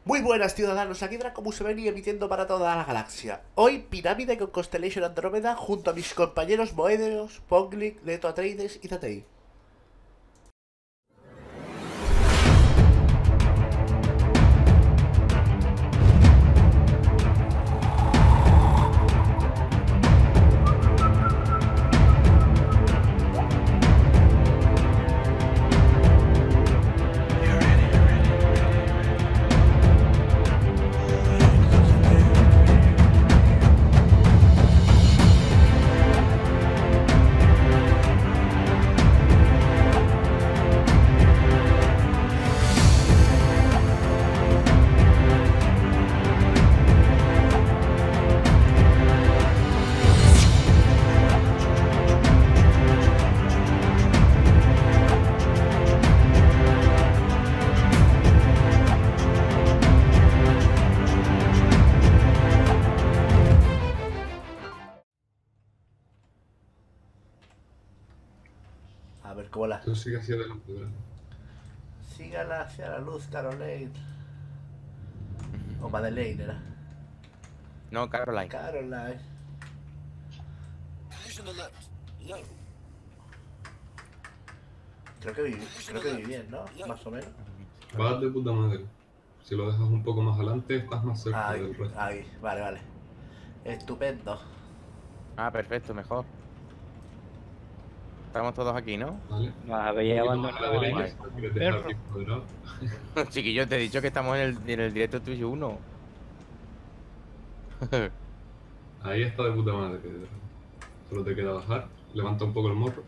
Muy buenas ciudadanos, aquí Draco Museveni emitiendo para toda la galaxia. Hoy Pirámide con Constellation Andrómeda junto a mis compañeros Moedeos, Ponglik, Leto Atreides y Zatei. A ver cómo la... Tú sigue hacia adelante, ¿verdad? Sígala hacia la luz, Caroline. O Madeleine era. No, Caroline. Caroline. Creo que vi bien, ¿no? Más o menos. Vas de puta madre. Si lo dejas un poco más adelante, estás más cerca del resto. Ahí, vale. Estupendo. Ah, perfecto, mejor. Estamos todos aquí, ¿no? ¿Vale? Nos habéis Un poquito más a la abandonado derecha, ahí. si lo quieres dejar bien cuadrado. Chiquillo, te he dicho que estamos en el directo Twitch 1. Ahí está de puta madre. Solo te queda bajar. Levanta un poco el morro.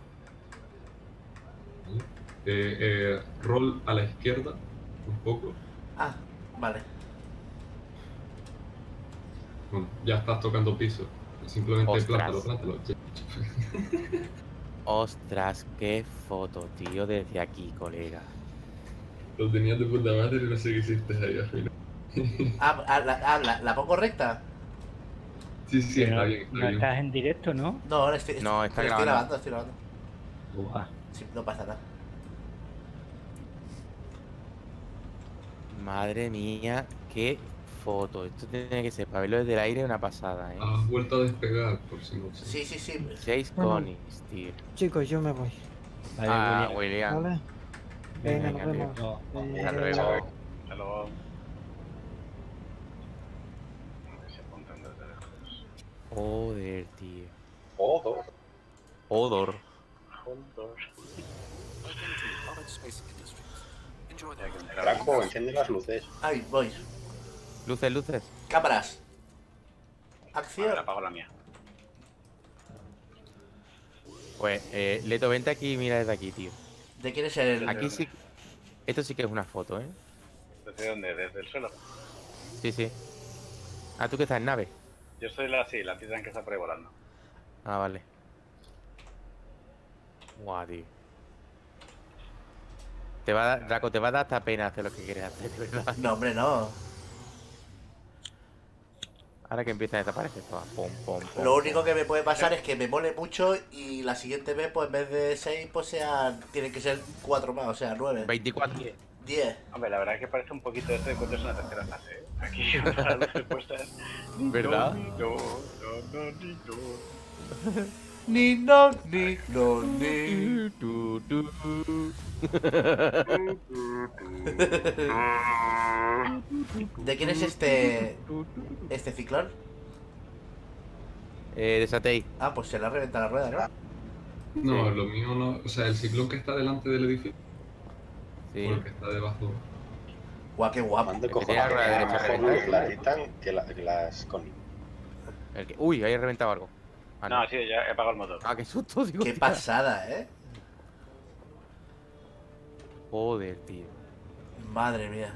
¿Vale? Roll a la izquierda, un poco. Ah, vale. Bueno, ya estás tocando piso. Simplemente Ostras. plátalo. Ostras, qué foto, tío, desde aquí, colega. Lo tenías de puta madre y no sé qué hiciste ahí al final. ¿La pongo recta? Sí, está Pero bien, está no bien. estás en directo, ¿no? No, ahora estoy Está grabando. grabando. Estoy grabando. Buah. Sí, no pasa nada. Madre mía, qué foto. Esto tiene que ser, para verlo desde el aire, una pasada, ¿eh? Has vuelto a despegar, por si no sé. Sí. 6 conis, tío. Chicos, yo me voy. Vale, Ah, William. William. ¿Vale? Venga, Venga, nos vemos. No, Hasta luego. Hasta luego. Se apuntan desde lejos. Joder, tío. Odor. Odor. Odor. Draco, enciende las luces. Ahí, voy. Luces. Cámaras. A Acción. ver, apago la mía. Pues, Leto, vente aquí y mira desde aquí, tío. ¿De quién es el...? Aquí sí. Esto sí que es una foto, ¿eh? ¿Desde dónde? ¿Desde el suelo? Sí. Ah, tú que estás en nave. Yo soy la Titan que está por ahí volando. Ah, vale. Guau, tío. Draco, te va a dar hasta pena hacer lo que quieres hacer, de verdad. No, hombre, no. Ahora que empieza a desaparecer todo. Pum. Lo único que me puede pasar es que me mole mucho y la siguiente vez, pues en vez de 6, pues sean... Tienen que ser 4 más, o sea, 9. 24. 10. Hombre, la verdad es que parece un poquito esto de cuento es una tercera fase, ¿eh? Aquí las luces puestas. ¿Verdad? No. Ni no, ni no, ni. ¿De quién es este ciclón? De Satei. Ah, pues se le ha reventado la rueda, ¿no? No, lo mío no. O sea, el ciclón que está delante del edificio. Sí. O el que está debajo. Guau, qué guapo. Mande que tiene la rueda derecha mejor reventada. luz la Titan que las Connie. Uy, ahí he reventado algo. Ah, No, sí, ya he apagado el motor. Ah, qué susto, digo. Qué tía. pasada, ¿eh? Joder, tío. Madre mía.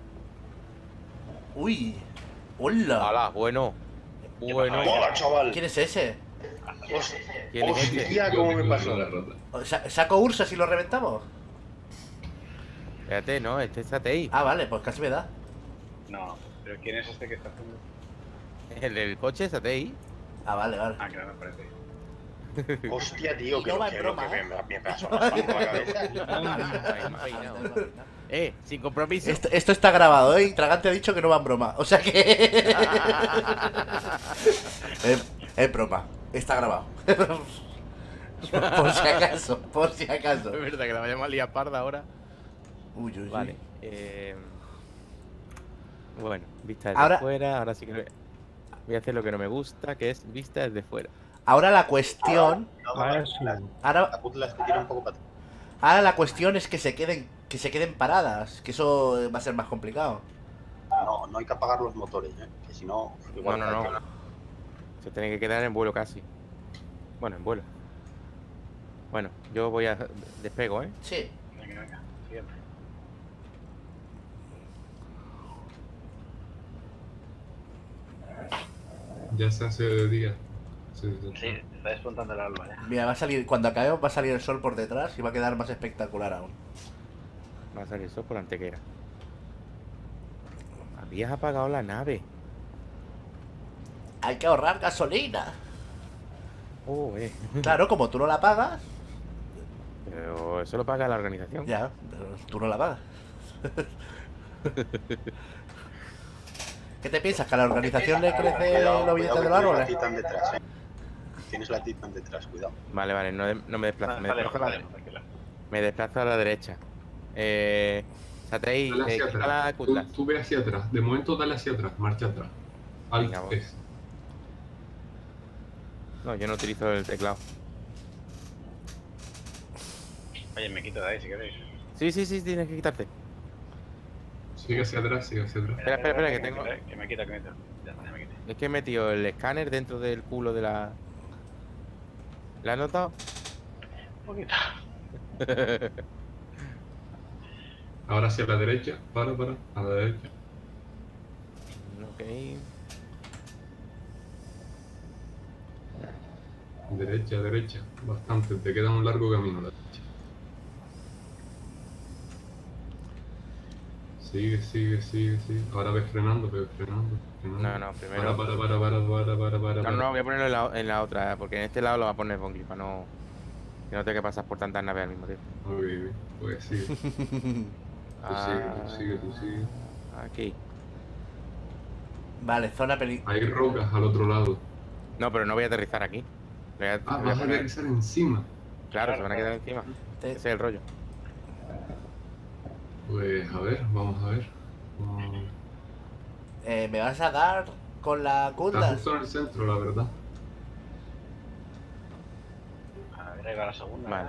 Uy. ¡Hola! Hala, bueno. Bueno. ¡Hola, chaval! ¿Quién es ese? ¿Quién es este? Hostia, ¿cómo me pasó? La rata. ¿Saco Ursa si lo reventamos? Espérate, no, este es Satei. Ah, vale, pues casi me da. No, pero ¿quién es este que está haciendo? El del coche es Satei. Ah, vale. Ah, que no me parece. Hostia, tío, Y que no lo va en que broma, lo que ¿eh? me pasó por la cabeza. Sin compromiso. Esto está grabado, ¿eh? Y Tragante ha dicho que no va en broma. O sea que... es broma. Está grabado. Por si acaso, por si acaso. Es verdad que la vayamos a liar parda ahora. Uy, uy, uy. Vale. Bueno, vista desde Ahora- fuera. Ahora sí que voy a hacer lo que no me gusta, que es vista desde fuera. Ahora la cuestión... Ahora sí. Ahora, La puta las tira un poco para atrás. ahora la cuestión es que se queden paradas. Que eso va a ser más complicado. No, no hay que apagar los motores, que si no, igual No. Se tiene que quedar en vuelo casi. Bueno, en vuelo. Bueno, yo voy a... Despego, ¿eh? Sí. Venga, siguiente. Ya se hace de día. Sí. Sí, está despuntando el alba ya. Mira, va a salir... Cuando acabe va a salir el sol por detrás y va a quedar más espectacular aún. Va a salir eso por la antequera. Habías apagado la nave. Hay que ahorrar gasolina. Oh, Claro, como tú no la pagas... Pero eso lo paga la organización. Ya, pero tú no la pagas. ¿Qué te piensas? ¿Que a la organización le crece los billetes de los árboles? Tienes la Titan detrás, Tienes la Titan detrás, cuidado. Vale, no me desplazo. Me Está desplazo, lejos, está lejos, tranquilo. me desplazo a la derecha. Satei, Dale hacia quita la atrás. cutlass. Tú ve hacia atrás. De momento dale hacia atrás. Marcha atrás. Alt Venga, voy. es. No, yo no utilizo el teclado. Oye, me quito de ahí si queréis. Sí, tienes que quitarte. Sigue hacia atrás, sigue hacia atrás. Espera, que tengo- Que me quito. Ya está, ya me quité. Es que he metido el escáner dentro del culo de la... ¿La has notado? Un poquito. Ahora hacia la derecha. Para. A la derecha. Ok. Derecha. Bastante. Te queda un largo camino a la derecha. Sigue. Ahora ves frenando. No, primero... Para. No, voy a ponerlo en la otra, porque en este lado lo va a poner Bongli, para no... Que no tenga que pasar por tantas naves al mismo tiempo. Ok, pues sigue. Tú sigue. Aquí. Vale, zona peli... Hay rocas al otro lado. No, pero no voy a aterrizar aquí. Voy a Vas a poner- aterrizar encima. Claro, se van a quedar encima. Te- Ese es el rollo. Pues a ver, vamos a ver. ¿Me vas a dar con la Está cutlass? justo en el centro, la verdad. A ver, ahí va la segunda. Vale. ¿verdad?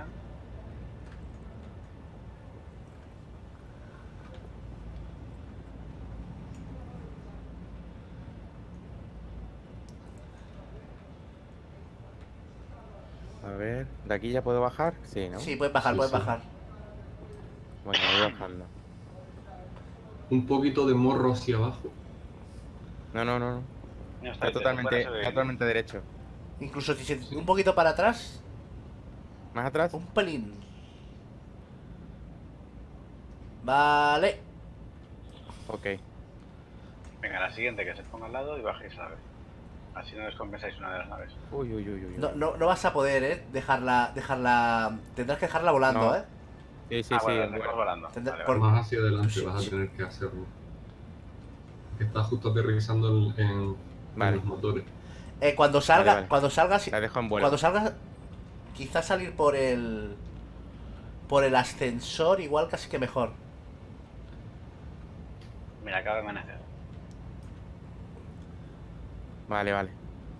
A ver, ¿de aquí ya puedo bajar? Sí, ¿no? Sí, puedes bajar, Sí, puedes sí. bajar. Bueno, voy bajando. Un poquito de morro hacia abajo. No. Mira, Está ahí, totalmente, fuera se ve. está totalmente derecho. Incluso si se... un poquito para atrás, ¿Más atrás? un pelín. Vale. Ok. Venga, la siguiente que se ponga al lado y bajéis la nave. Así no descompensáis una de las naves. Uy. No vas a poder, dejarla... Tendrás que dejarla volando, No. Sí, bueno, bueno. dejamos volando. Tendrá- Vale, por- vale. Más hacia adelante vas a tener que hacerlo. Está justo aterrizando en Vale. los motores. Cuando salga... Vale. Cuando salgas... La dejo en vuelo. Cuando salgas... Quizás salir por el... Por el ascensor igual casi que mejor. Mira, acaba de amanecer. Vale.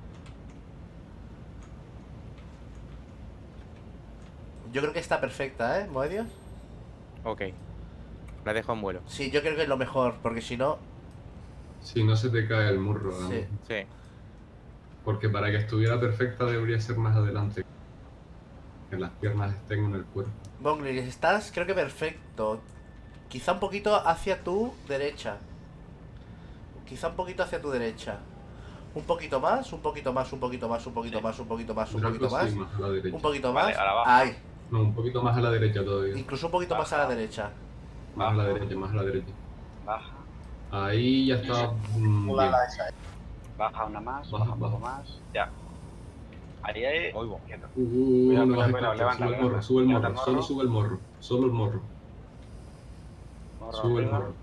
Yo creo que está perfecta, ¿eh, Moedios? Ok. La dejo en vuelo. Sí, yo creo que es lo mejor, porque si no... Si no se te cae el morro, ¿no? Sí. Sí. Porque para que estuviera perfecta debería ser más adelante. Que las piernas estén en el cuerpo. Bongli, estás creo que perfecto. Quizá un poquito hacia tu derecha. Quizá un poquito hacia tu derecha. Un poquito más, un poquito más, un poquito más, un poquito más, un poquito más, un poquito Draco más. sí, más a la derecha. Un poquito Vale, más. ahora baja. Ahí. No, un poquito más a la derecha todavía. Incluso un poquito más a la derecha. Más a la derecha, más a la derecha. Baja. Ahí ya está. Mola Bien. la esa, Baja una más, Baja, baja un poco baja. más. Ya. Ahí hay. Oigo. Quieto. No me vas a cuidado, escuchar. levanta, Sube el levanta. morro, sube el Levanta morro. el Solo morro. sube el morro. Solo el morro. Morro Sube el arriba. morro.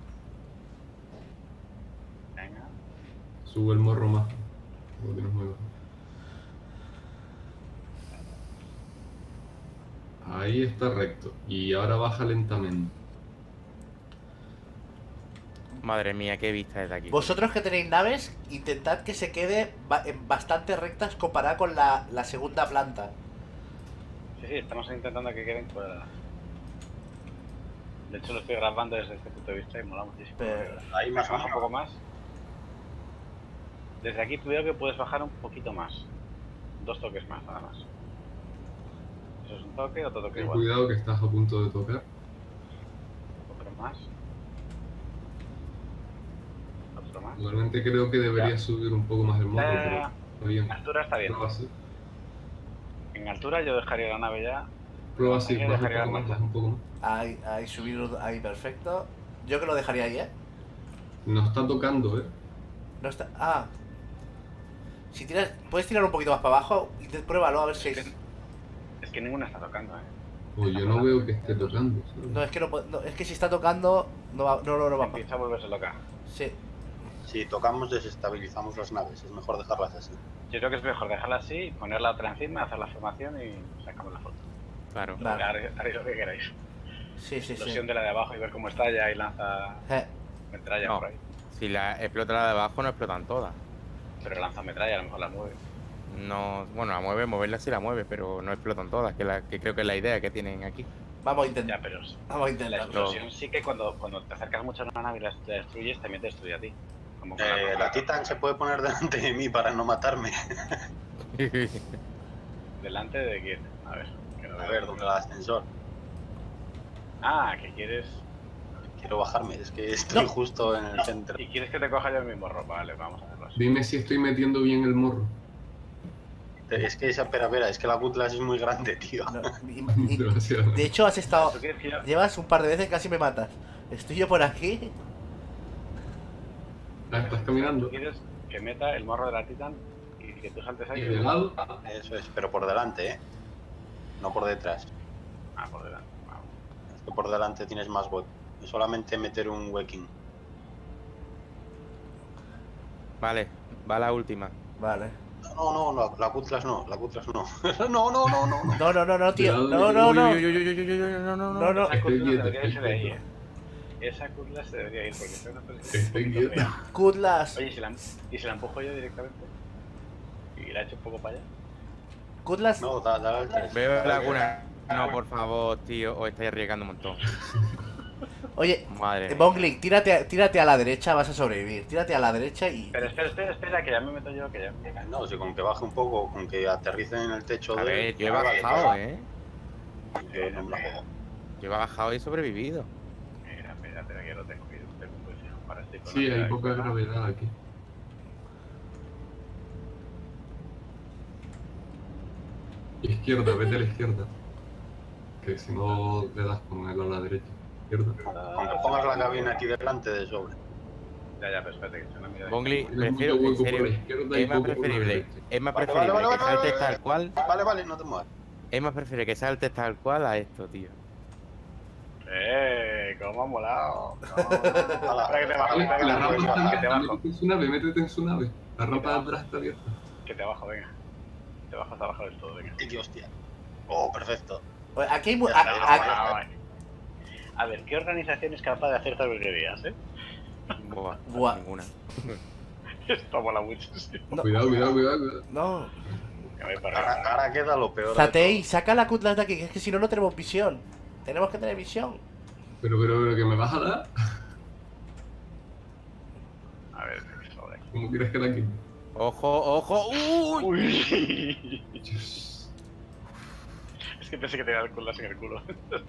Venga. Sube el morro más. Porque no es muy bajo. Ahí está recto. Y ahora baja lentamente. Madre mía, qué vista es de aquí. Vosotros que tenéis naves, intentad que se quede en bastante rectas comparada con la segunda planta. Sí, estamos intentando que queden cuadradas. De hecho, lo estoy grabando desde este punto de vista y mola muchísimo. Pero- Ahí más o Baja un menos. poco más. Desde aquí tú veo que puedes bajar un poquito más. 2 toques más, nada más. Eso es un toque, otro toque Ten igual. cuidado que estás a punto de tocar. Otro más. Otro más. Igualmente creo que deberías subir un poco más el morro, Ya. pero está bien. En altura está bien. Prueba así. En altura yo dejaría la nave ya. Prueba así, Hay que baja un dejar poco la más, marcha. baja un poco más. Ahí, subir, ahí, perfecto. Yo que lo dejaría ahí, ¿eh? No está tocando, No está... Ah. Si tiras... Puedes tirar un poquito más para abajo y pruébalo a ver si... Es que ninguna está tocando, O yo no veo que esté tocando. ¿sabes? No, es que no, es que si está tocando... No va a... Empieza a volverse loca. Sí. Si tocamos, desestabilizamos las naves. Es mejor dejarlas así. Yo creo que es mejor dejarla así, poner la otra encima, hacer la formación y sacamos la foto. Claro. Vale. Haréis lo que queráis. Sí, sí, sí. Explosión de la de abajo y ver cómo estalla y lanza metralla No. por ahí. Si la explota la de abajo, no explotan todas. Pero lanza metralla, a lo mejor la mueve. No, bueno, moverla sí la mueve, pero no explotan todas, que creo que es la idea que tienen aquí. Vamos a Ya, intentar. pero Vamos a la intentarlo. explosión sí que cuando te acercas mucho a una nave y la destruyes, también te destruye a ti. Como con La Titan se puede poner delante de mí para no matarme. ¿Delante de quién? A ver. Que no A veo. ver, ¿dónde el ascensor? Ah, que quieres... Quiero bajarme, es que estoy No. justo en el centro. ¿Y quieres que te coja yo el mismo ropa? Vale, vamos a hacerlo así. Dime si estoy metiendo bien el morro. Es que esa peravera, es que la Cutlass es muy grande, tío. No, y- Demasiado. de hecho, has estado... ¿Tú quieres que yo- Llevas un par de veces casi me matas. Estoy yo por aquí. Ah, estás caminando. ¿Tú quieres que meta el morro de la Titan y que tú saltes ahí? Y de lado. Eso es, pero por delante, ¿eh? No por detrás. Ah, por delante. Vamos. Es que por delante tienes más hueco. Es solamente meter un hueking. Vale, va la última. Vale. No, la Cutlass no, la Cutlass no. No. No, tío. No. No, no. Esa Estoy Cutlass quieto, debería irse de ahí, quieto. Esa Cutlass se debería ir porque es una posición Estoy un poquito quieto. fea. Cutlass. Oye, ¿y si la empujo yo directamente? ¿Y la echo un poco para allá? Cutlass. No, dale al 3. Veo laguna. No, por favor, tío, os estáis arriesgando un montón. Oye, Madre mía. Bongli, tírate a la derecha, vas a sobrevivir. Tírate a la derecha y... Pero espera, que ya me meto yo, que ya... No, si con que baje un poco, con que aterrice en el techo A de... ver, yo he Vale, bajado, vale. No me la juego. Yo he bajado y he sobrevivido. Espera, que lo tengo, que yo tengo un posición para este con Sí, la hay de poca aquí. gravedad aquí. Izquierda, vete a la izquierda. Que si no le das con él a la derecha. Izquierda. Con que pongas la cabina aquí delante de sobre. Ya, pero espérate, que se me ha mirado. Bongli, Tienes mucho prefiero, en hueco por serio, la izquierda y es más poco por la preferible, derecha. es más Vale, preferible vale, que vale, saltes vale. tal cual, Vale, no te muevas. es más preferible que saltes tal cual a esto, tío. ¿Cómo ha molado? No. Espera que te bajo, Vale, espera que la te rampa está bajo, que te abierta, bajo, métete en su nave, métete en su nave. La rampa de bajo. atrás está abierta. que te bajo, venga. Te bajo hasta abajo del todo, venga. Y hostia. Oh, perfecto. Oye, aquí hay... A ver, ¿qué organización es capaz de hacer estas virguerías, Buah, Buah. ninguna. Esto mola muchísimo. No. Cuidado. No. Que voy para arriba. Ahora queda lo peor. de Zatei, saca la Cutlass de aquí, que es que si no, no tenemos visión. Tenemos que tener visión. Pero, ¿que me vas a dar? A ver, joder. ¿Cómo quieres que la quite? ¡Ojo! ¡Uy! Uy. Dios. Es que pensé que tenía el culo en el culo.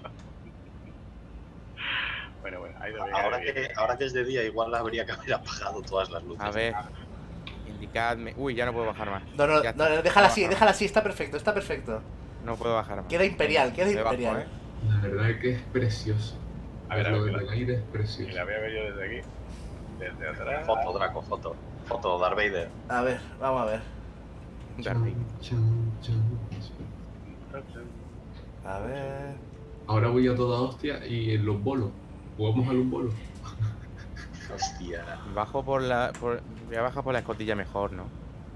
Bueno, ahí todo. debería Ahora que es de día, igual habría que haber apagado todas las luces. A ver, indicadme. Uy, ya no puedo bajar más. No, Ya está. déjala No así, está perfecto, está perfecto. No puedo bajar más. Queda imperial, queda Me bajo, imperial. ¿eh? La verdad es que es precioso. A ver, Lo que del aire es la precioso. voy a ver yo desde aquí. Desde atrás. Foto, Draco, foto. Foto, Darth Vader. A ver, vamos a ver. Darby. A ver. Ahora voy a toda hostia y en los bolos. Jugamos a los bolos. Hostia. Bajo por la. Voy a bajar por la escotilla mejor, ¿no?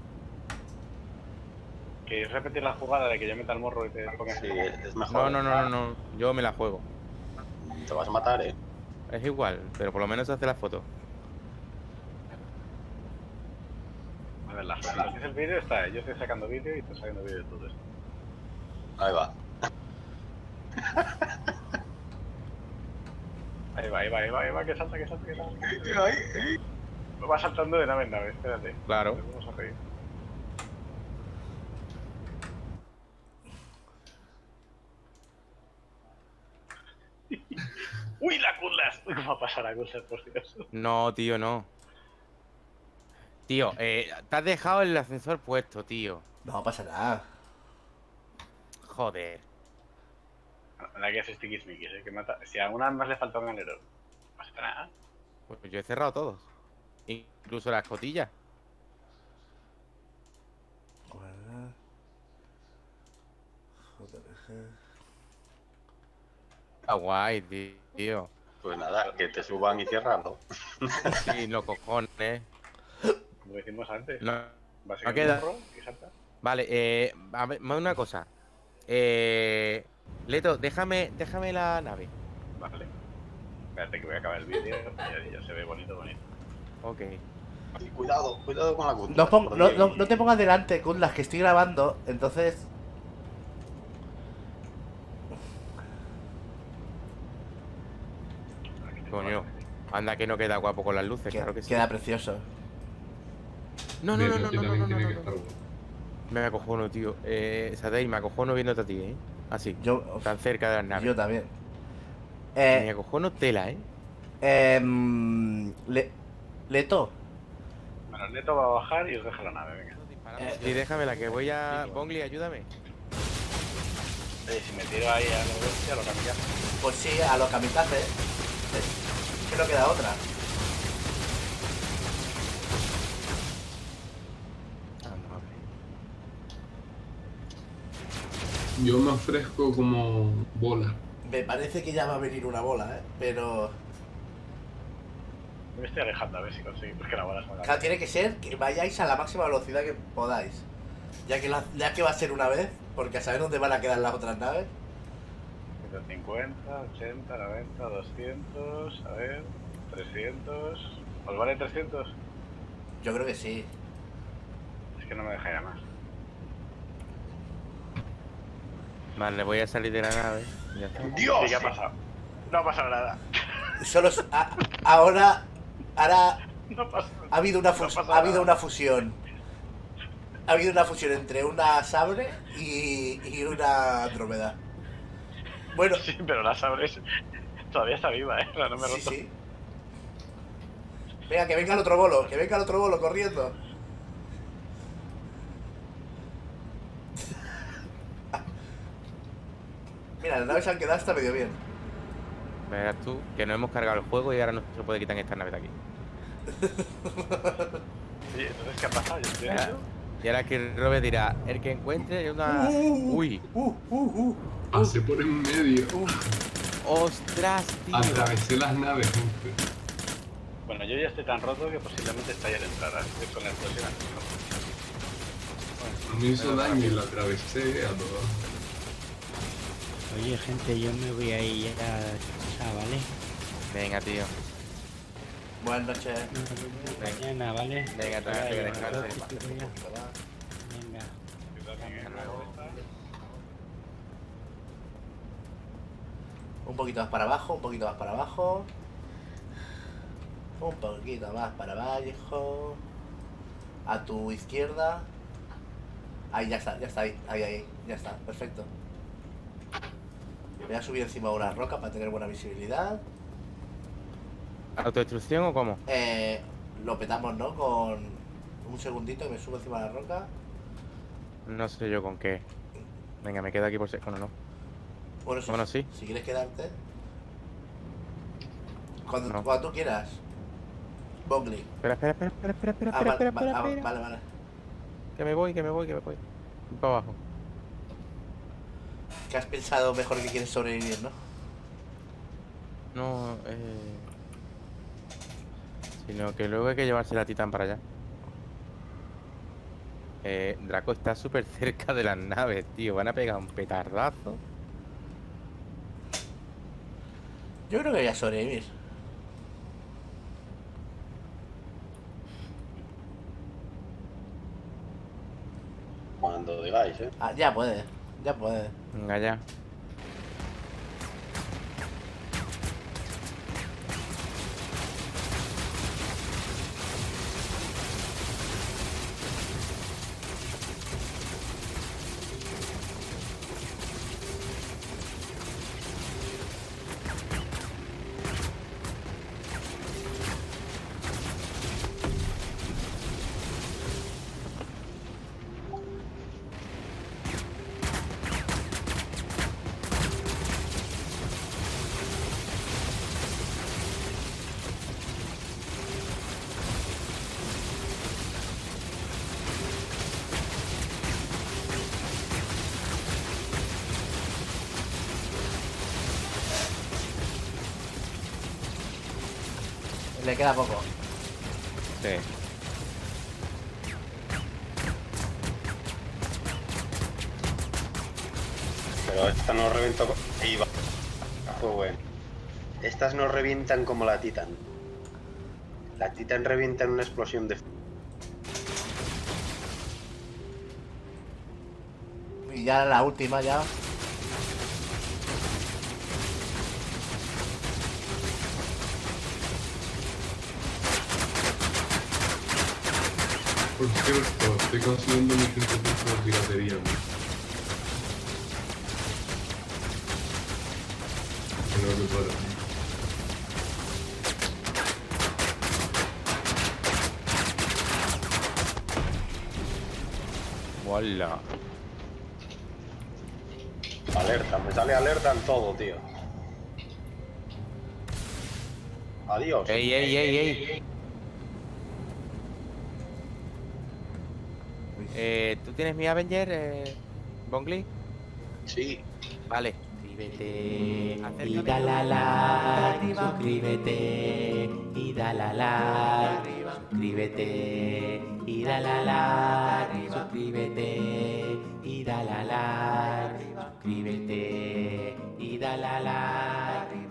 ¿Queréis repetir la jugada de que yo meta el morro y te pongas Sí, en es mejor. No. Yo me la juego. Te vas a matar, Es igual, pero por lo menos hace la foto. A ver, la foto. Si es el vídeo, está. Yo estoy sacando vídeo y estoy sacando vídeo de todo esto. Ahí va. Ahí va, que salta. Ay. Va saltando de nave en nave, espérate. Claro. Nos vamos a reír. ¡Uy, la Cutlass! ¿Cómo va a pasar la Cutlass, por Dios? No, tío, no. Tío, te has dejado el ascensor puesto, tío. No pasa nada. Joder. La que es stickismiquis, que mata. Si a una más le falta un alero, no pasa nada. Pues yo he cerrado todos. Incluso la escotilla. Guardar. JPG. Está guay, tío. Pues nada, que te suban y cierrarlo. Sí, los cojones. Como decimos antes. No. Básicamente, queda. morro y salta. Vale, a ver, más una cosa. Leto, déjame la nave. Vale. Espérate que voy a acabar el vídeo y ya se ve bonito. Ok. Y cuidado con la Cutlass. No te pongas delante, Kutlas, que estoy grabando, entonces. Coño. Anda que no queda guapo con las luces, claro que sí. Queda precioso. No. Aquí también tiene que estar bueno. Me acojono, tío. Sadei, me acojono viéndote a ti, ¿eh? Así, Yo, tan cerca de las naves. yo también. Me acojono tela, ¿eh? Leto. Bueno, el Neto va a bajar y os deja la nave, venga. Sí, déjame la que voy a... Bongli, ayúdame. Si me tiro ahí a la bestia, lo cambiamos. Pues sí, a los kamikazes. Que no queda otra. Vamos a ver. Yo me ofrezco como bola. Me parece que ya va a venir una bola, Pero. Me estoy alejando a ver si conseguimos que la bola salga. Claro, tiene que ser que vayáis a la máxima velocidad que podáis. Ya que va a ser una vez, porque a saber dónde van a quedar las otras naves. 150, 80, 90, 200, a ver, 300. ¿Os vale 300? Yo creo que sí. Es que no me deja ya más. Vale, voy a salir de la nave. Ya está. ¡Dios! Sí, ¿qué ha pasado? No ha pasado nada. Solo ahora No pasa ha habido una no pasa ha habido nada. una fusión. Ha habido una fusión entre una sabre y una Andrómeda. Bueno, Sí, pero la sabres todavía está viva, no me he sí, roto. sí. Venga, que venga el otro bolo, corriendo. Mira, las naves se han quedado hasta medio bien. Verás tú que no hemos cargado el juego y ahora no se puede quitar esta nave de aquí. Sí, entonces, ¿qué ha pasado? Yo estoy en Ah. eso. Y ahora que Robert dirá, el que encuentre una... Uy, Pasé por en medio. ostras, tío. Atravesé las naves. Bueno, yo ya estoy tan roto que posiblemente estaría de entrada. Estoy con la explosión antes. No me hizo daño y lo atravesé a todo. Oye, gente, yo me voy a ir ya a descansar, ¿vale? Venga, tío. Buenas noches. Mañana, ¿vale? Venga, tranquilo, que descanses. Venga. Un poquito más para abajo, un poquito más para abajo. Un poquito más para abajo. A tu izquierda. Ahí ya está, ahí, ya está, perfecto. Voy a subir encima de una roca para tener buena visibilidad. ¿Autodestrucción o cómo? Lo petamos, ¿no? Con un segundito que me subo encima de la roca. No sé yo con qué. Venga, me quedo aquí por si... Bueno, no. Bueno, sí. Si quieres quedarte. Cuando No. tú quieras. Bongli. Espera. Vale. Que me voy, que me voy, que me voy. Voy para abajo. Que has pensado mejor que quieres sobrevivir, ¿no? No, sino que luego hay que llevarse la Titán para allá. Draco está súper cerca de las naves, tío. Van a pegar un petardazo. Yo creo que voy a sobrevivir. Cuando digáis, Ah, ya puede, ya puede. Venga, ya. Le queda poco. Sí. pero esta no reventó. Ahí va. Pues bueno. Estas no revientan como la Titan. La Titan revienta en una explosión de. Y ya la última ya. Por cierto, estoy consiguiendo mi 100% de piratería, ¿no? Creo que para. Hola. Alerta, me sale alerta en todo, tío. Adiós. Ey, ey, ey, ey. ¿Tú tienes mi Avenger, Bongli? Sí. Vale. Suscríbete. Y dale like, suscríbete, y dale like, suscríbete, y dale like, suscríbete, y dale like, suscríbete, y dale like,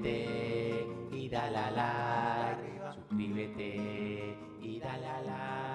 suscríbete, y dale like, suscríbete, y dale like.